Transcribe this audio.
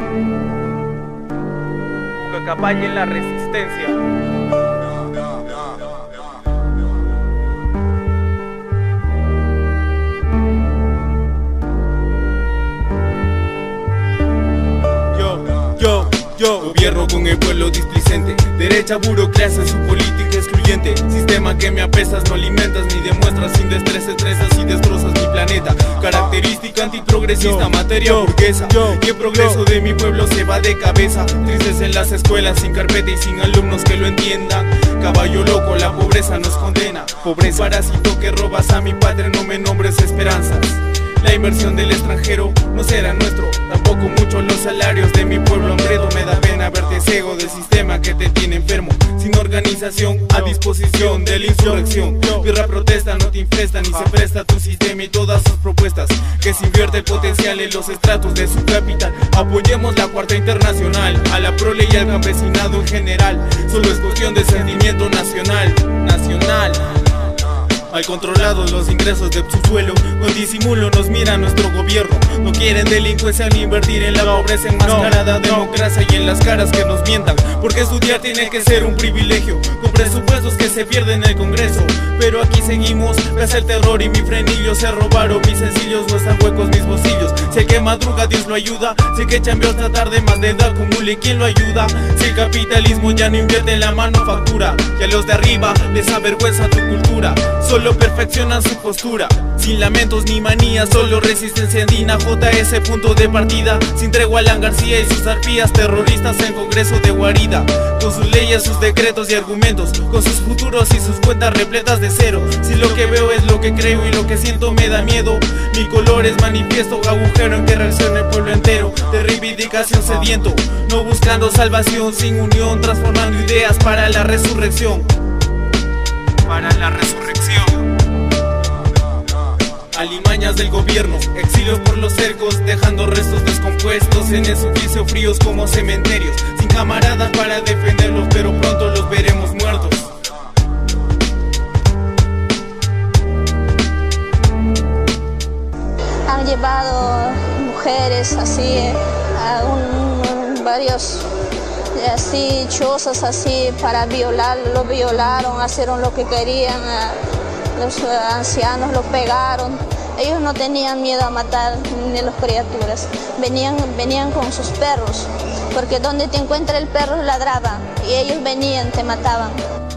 Pucallpa en la resistencia. Yo gobierno con el pueblo displicente, derecha burocracia, su política excluyente, sistema que me apestas, no alimentas ni demuestras, sin destreza estresas y destrozas mi planeta. Característica antiprogresista, materia burguesa, y el progreso de mi pueblo se va de cabeza. Tristes en las escuelas, sin carpeta y sin alumnos que lo entiendan. Caballo loco, la pobreza nos condena. Pobreza, parásito que robas a mi patria, no me nombres esperanzas. La inversión del extranjero no será nuestro, tampoco mucho los salarios de mi pueblo hambriento. Me da pena verte ciego del sistema que te tiene enfermo, sin organización, a disposición de la insurrección. Guerra protesta, no te infesta ni se presta tu sistema y todas sus propuestas, que se invierte el potencial en los estratos de su capital. Apoyemos la Cuarta Internacional, a la prole y al campesinado en general. Solo es cuestión de sentimiento nacional. Mal controlados los ingresos de su suelo, con disimulo nos mira nuestro gobierno. No quieren delincuencia ni invertir en la pobreza enmascarada, democracia y en las caras que nos mientan. Porque estudiar tiene que ser un privilegio, con presupuestos que se pierden en el Congreso. Pero aquí seguimos, pese al terror y mi frenillo. Se robaron mis sencillos, no están huecos mis bolsillos. Sé que madruga, Dios lo ayuda. Sé que chambeó hasta tarde, más de edad acumule, ¿quién lo ayuda? Si el capitalismo ya no invierte en la manufactura, y a los de arriba les avergüenza tu cultura. Solo perfeccionan su postura, sin lamentos ni manías, solo resistencia andina. JS punto de partida, sin tregua Alan García y sus arpías terroristas en Congreso de guarida, con sus leyes, sus decretos y argumentos, con sus futuros y sus cuentas repletas de cero. Si lo que veo es lo que creo y lo que siento me da miedo, mi color es manifiesto, agujero en que reacciona el pueblo entero, de reivindicación sediento, no buscando salvación, sin unión, transformando ideas para la resurrección. Alimañas del gobierno, exilios por los cercos, dejando restos descompuestos en el suplicio, fríos como cementerios, sin camaradas para defenderlos, pero pronto los veremos muertos. Han llevado mujeres así a varios así chozas así para violarlo, lo violaron, hicieron lo que querían. Los ancianos los pegaron. Ellos no tenían miedo a matar ni las criaturas. Venían con sus perros, porque donde te encuentra el perro ladraba y ellos venían, te mataban.